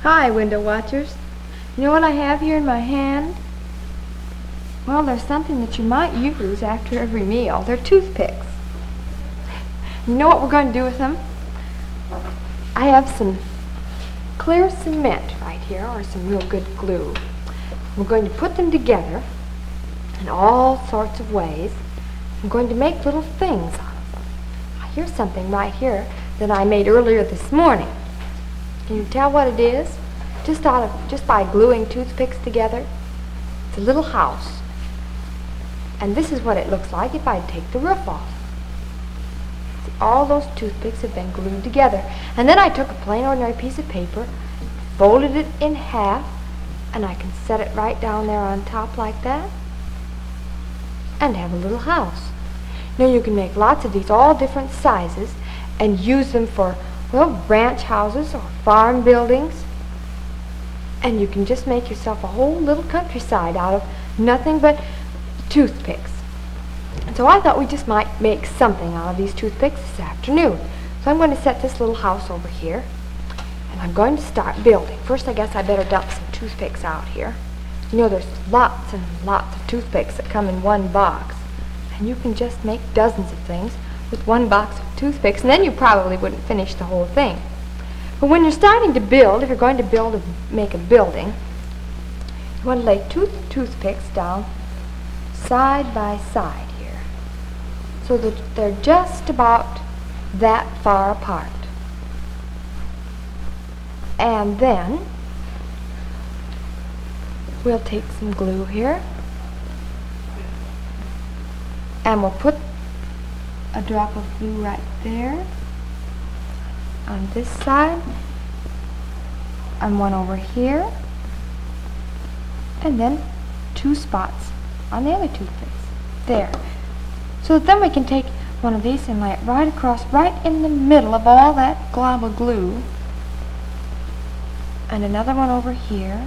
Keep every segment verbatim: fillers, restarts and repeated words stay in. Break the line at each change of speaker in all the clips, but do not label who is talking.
Hi, window watchers. You know what I have here in my hand? Well, there's something that you might use after every meal. They're toothpicks. You know what we're going to do with them? I have some clear cement right here, or some real good glue. We're going to put them together in all sorts of ways. I'm going to make little things out of them. Here's something right here that I made earlier this morning. Can you tell what it is? Just out of just by gluing toothpicks together. It's a little house. And this is what it looks like if I take the roof off. See, all those toothpicks have been glued together. And then I took a plain ordinary piece of paper, folded it in half, and I can set it right down there on top like that, and have a little house. Now you can make lots of these, all different sizes, and use them for, well, ranch houses or farm buildings. And you can just make yourself a whole little countryside out of nothing but toothpicks. And so I thought we just might make something out of these toothpicks this afternoon. So I'm going to set this little house over here, and I'm going to start building. First, I guess I better dump some toothpicks out here. You know, there's lots and lots of toothpicks that come in one box, and you can just make dozens of things with one box of toothpicks, and then you probably wouldn't finish the whole thing. But when you're starting to build, if you're going to build a, make a building, you want to lay two toothpicks down side by side here, so that they're just about that far apart. And then we'll take some glue here, and we'll put a drop of glue right there on this side, and one over here, and then two spots on the other toothpicks. There. So that then we can take one of these and lay it right across, right in the middle of all that glob of glue, and another one over here,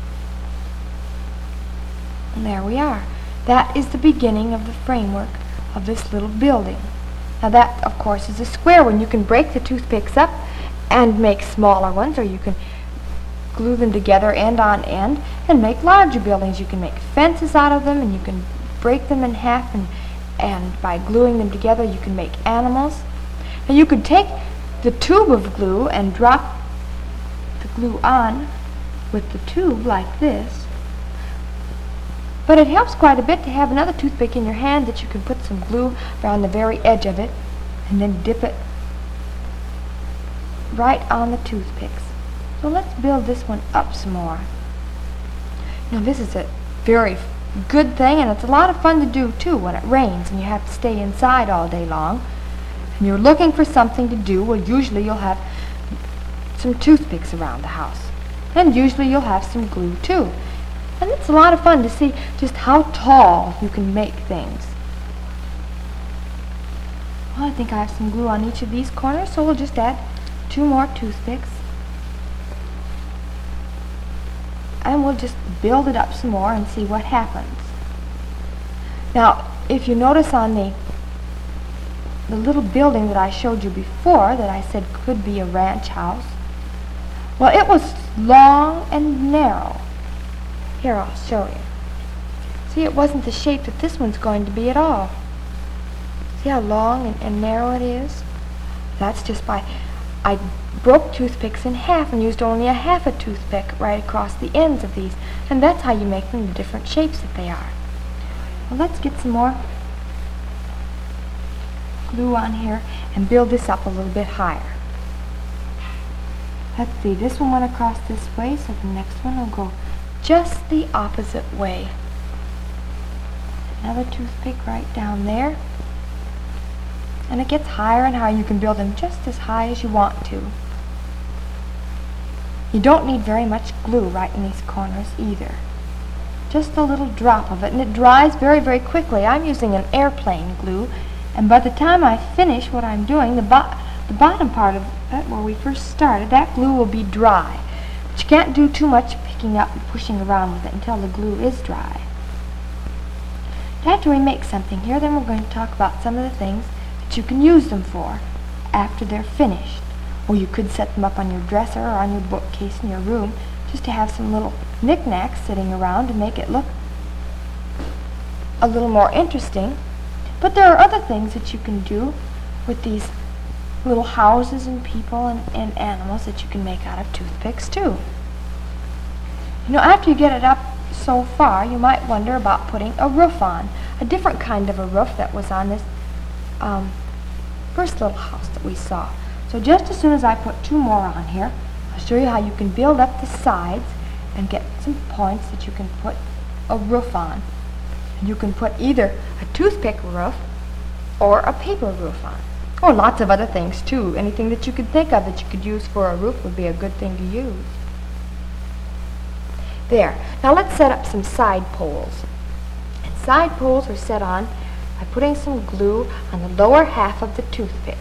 and there we are. That is the beginning of the framework of this little building. Now that, of course, is a square one. You can break the toothpicks up and make smaller ones, or you can glue them together end on end and make larger buildings. You can make fences out of them, and you can break them in half, and, and by gluing them together you can make animals. And you could take the tube of glue and drop the glue on with the tube like this. But it helps quite a bit to have another toothpick in your hand that you can put some glue around the very edge of it, and then dip it right on the toothpicks. So let's build this one up some more. Now this is a very good thing, and it's a lot of fun to do too when it rains and you have to stay inside all day long and you're looking for something to do. Well, usually you'll have some toothpicks around the house, and usually you'll have some glue too. And it's a lot of fun to see just how tall you can make things. Well, I think I have some glue on each of these corners, so we'll just add two more toothpicks. And we'll just build it up some more and see what happens. Now, if you notice on the, the little building that I showed you before that I said could be a ranch house, well, it was long and narrow. Here, I'll show you. See, it wasn't the shape that this one's going to be at all. See how long and, and narrow it is? That's just by, I broke toothpicks in half and used only a half a toothpick right across the ends of these. And that's how you make them the different shapes that they are. Well, let's get some more glue on here and build this up a little bit higher. Let's see, this one went across this way, so the next one will go just the opposite way. Another toothpick right down there. And it gets higher and higher. You can build them just as high as you want to. You don't need very much glue right in these corners either. Just a little drop of it, and it dries very, very quickly. I'm using an airplane glue, and by the time I finish what I'm doing, the, bo the bottom part of it, where we first started, that glue will be dry. But you can't do too much picking up and pushing around with it until the glue is dry. After we make something here, then we're going to talk about some of the things that you can use them for after they're finished. Or you could set them up on your dresser or on your bookcase in your room, just to have some little knickknacks sitting around to make it look a little more interesting. But there are other things that you can do with these little houses and people and, and animals that you can make out of toothpicks too. You know, after you get it up so far, you might wonder about putting a roof on, a different kind of a roof that was on this um, first little house that we saw. So just as soon as I put two more on here, I'll show you how you can build up the sides and get some points that you can put a roof on. And you can put either a toothpick roof or a paper roof on. Or lots of other things too. Anything that you could think of that you could use for a roof would be a good thing to use. There. Now let's set up some side poles. And side poles are set on by putting some glue on the lower half of the toothpick.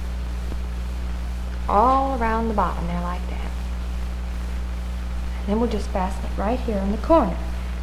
All around the bottom there like that. And then we'll just fasten it right here in the corner.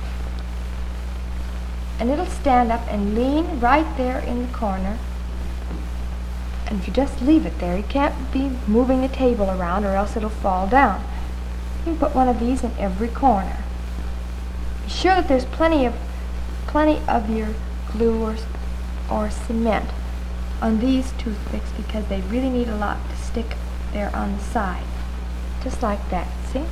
And it'll stand up and lean right there in the corner. And if you just leave it there, you can't be moving the table around or else it'll fall down. You can put one of these in every corner. Be sure that there's plenty of plenty of your glue or, or cement on these toothpicks, because they really need a lot to stick there on the side. Just like that, see?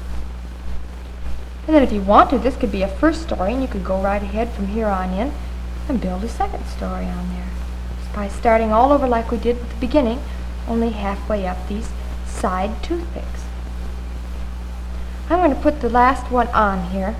And then if you want to, this could be a first story, and you could go right ahead from here on in and build a second story on there. Just by starting all over like we did at the beginning, only halfway up these side toothpicks. I'm going to put the last one on here,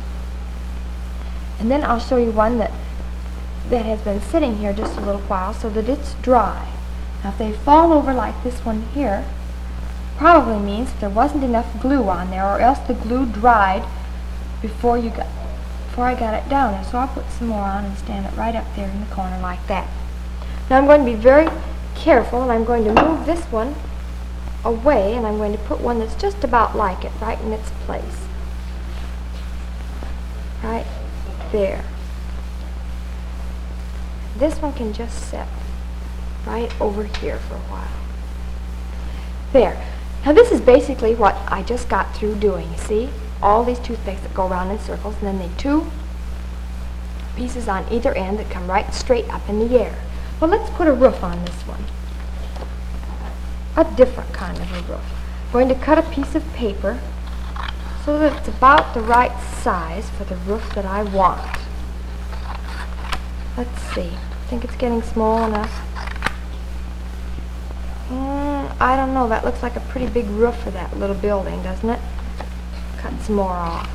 and then I'll show you one that that has been sitting here just a little while so that it's dry. Now if they fall over like this one here, probably means that there wasn't enough glue on there, or else the glue dried before you got before I got it down there. So I'll put some more on and stand it right up there in the corner like that. Now I'm going to be very careful, and I'm going to move this one away, and I'm going to put one that's just about like it right in its place. Right there. This one can just sit right over here for a while. There. Now this is basically what I just got through doing. You see? All these toothpicks that go around in circles, and then the two pieces on either end that come right straight up in the air. Well, let's put a roof on this one. A different kind of a roof. I'm going to cut a piece of paper so that it's about the right size for the roof that I want. Let's see. I think it's getting small enough. Mm, I don't know. That looks like a pretty big roof for that little building, doesn't it? Cut some more off.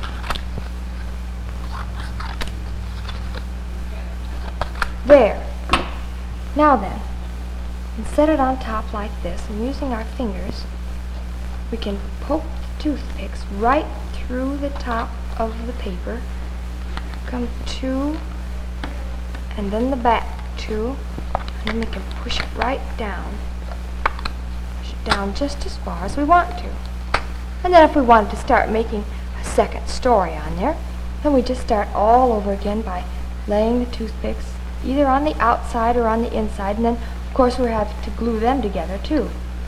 There. Now then, and set it on top like this, and using our fingers, we can poke the toothpicks right through the top of the paper. Come two, and then the back two, and then we can push it right down. Push it down just as far as we want to. And then if we wanted to start making a second story on there, then we just start all over again by laying the toothpicks either on the outside or on the inside, and then of course we have to glue them together too.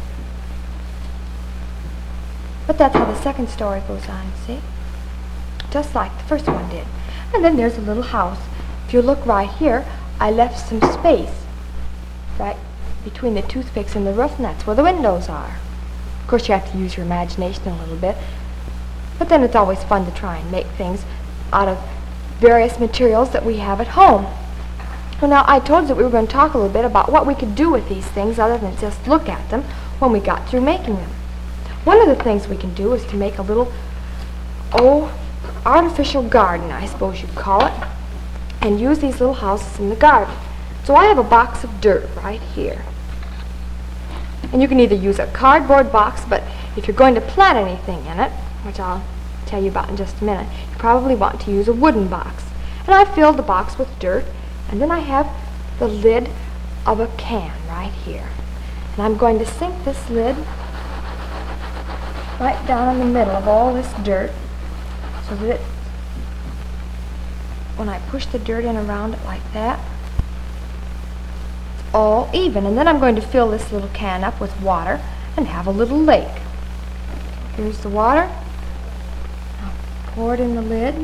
But that's how the second story goes on, see? Just like the first one did. And then there's a little house. If you look right here, I left some space right between the toothpicks and the roof, and that's where the windows are. Of course, you have to use your imagination a little bit, but then it's always fun to try and make things out of various materials that we have at home. Well, now, I told you that we were going to talk a little bit about what we could do with these things other than just look at them when we got through making them. One of the things we can do is to make a little, oh, artificial garden, I suppose you'd call it, and use these little houses in the garden. So I have a box of dirt right here. And you can either use a cardboard box, but if you're going to plant anything in it, which I'll tell you about in just a minute, you probably want to use a wooden box. And I filled the box with dirt, and then I have the lid of a can right here. And I'm going to sink this lid right down in the middle of all this dirt so that it, when I push the dirt in around it like that, it's all even. And then I'm going to fill this little can up with water, and have a little lake. Here's the water. Now pour it in the lid.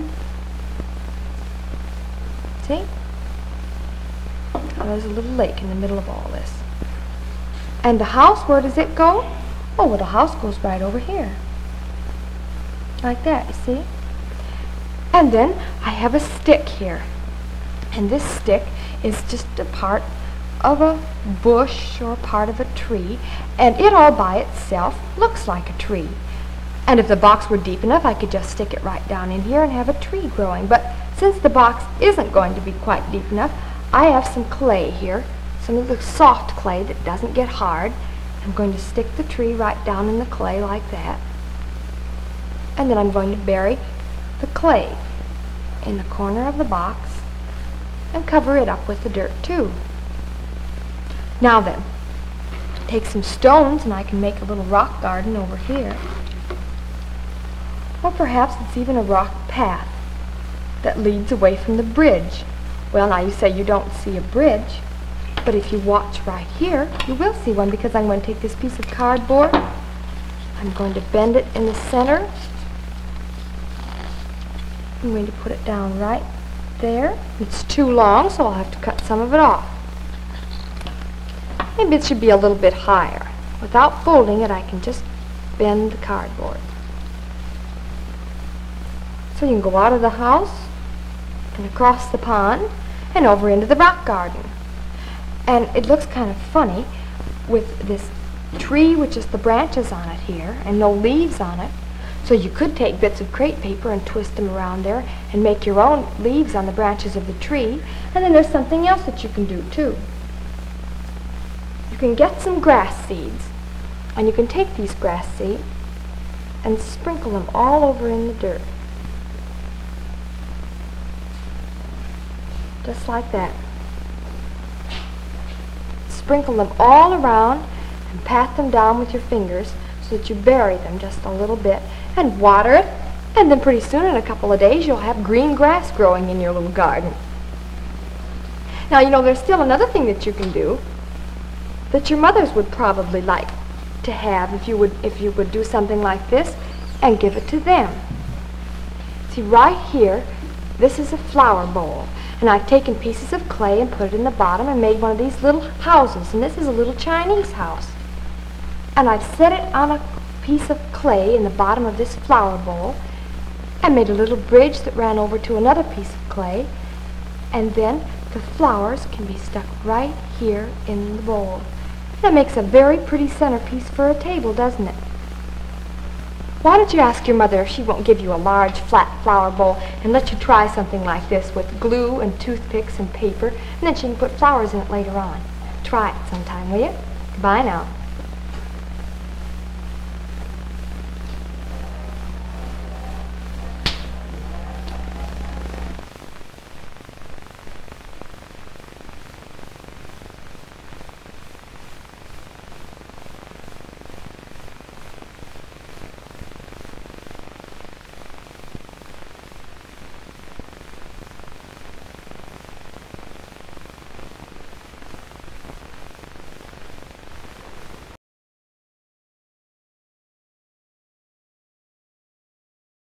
See? Now there's a little lake in the middle of all this. And the house, where does it go? Oh, well, the house goes right over here. Like that, you see? And then I have a stick here. And this stick is just a part of a bush or part of a tree, and it all by itself looks like a tree. And if the box were deep enough, I could just stick it right down in here and have a tree growing. But since the box isn't going to be quite deep enough, I have some clay here, some of the soft clay that doesn't get hard. I'm going to stick the tree right down in the clay like that. And then I'm going to bury the clay in the corner of the box and cover it up with the dirt too. Now then, take some stones and I can make a little rock garden over here. Or perhaps it's even a rock path that leads away from the bridge. Well, now you say you don't see a bridge, but if you watch right here, you will see one, because I'm going to take this piece of cardboard, I'm going to bend it in the center, I'm going to put it down right there. It's too long, so I'll have to cut some of it off. Maybe it should be a little bit higher. Without folding it, I can just bend the cardboard. So you can go out of the house and across the pond and over into the rock garden. And it looks kind of funny with this tree with just the branches on it here and no leaves on it. So you could take bits of crepe paper and twist them around there and make your own leaves on the branches of the tree. And then there's something else that you can do too. You can get some grass seeds, and you can take these grass seeds and sprinkle them all over in the dirt. Just like that. Sprinkle them all around and pat them down with your fingers so that you bury them just a little bit and water it, and then pretty soon, in a couple of days, you'll have green grass growing in your little garden. Now, you know, there's still another thing that you can do that your mothers would probably like to have if you would if you would do something like this and give it to them. See, right here, this is a flower bowl, and I've taken pieces of clay and put it in the bottom and made one of these little houses, and this is a little Chinese house. And I've set it on a piece of clay in the bottom of this flower bowl and made a little bridge that ran over to another piece of clay, and then the flowers can be stuck right here in the bowl. That makes a very pretty centerpiece for a table, doesn't it? Why don't you ask your mother if she won't give you a large flat flower bowl and let you try something like this with glue and toothpicks and paper, and then she can put flowers in it later on. Try it sometime, will you? Goodbye now.